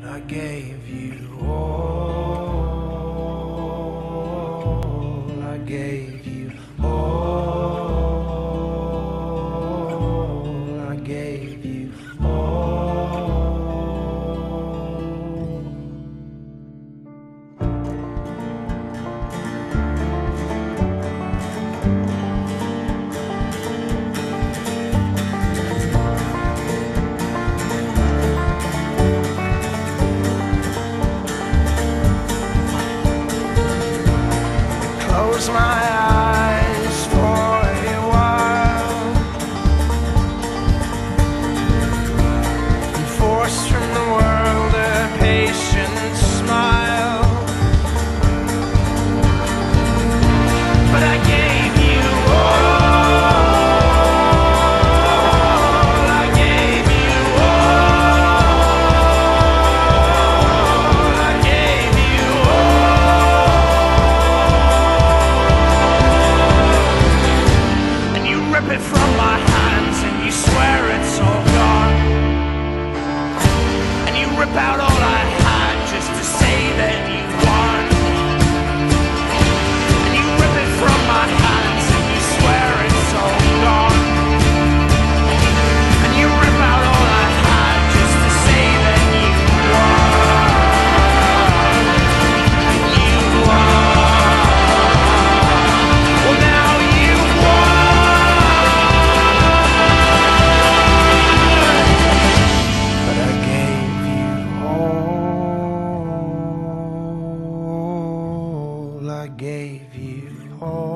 I gave you all. I gave you all. I gave you all. Close my eyes for a while and force from the world a patient smile. But I gave you all. I gave you all. I gave you all. And you rip it from my hands and you swear it's all gone. And you rip out all I had just to say that you won. And you rip it from my hands and you swear it's all gone. And you rip out all I had just to say that you won. You won. Well, now you won. But I gave you all. I gave you all.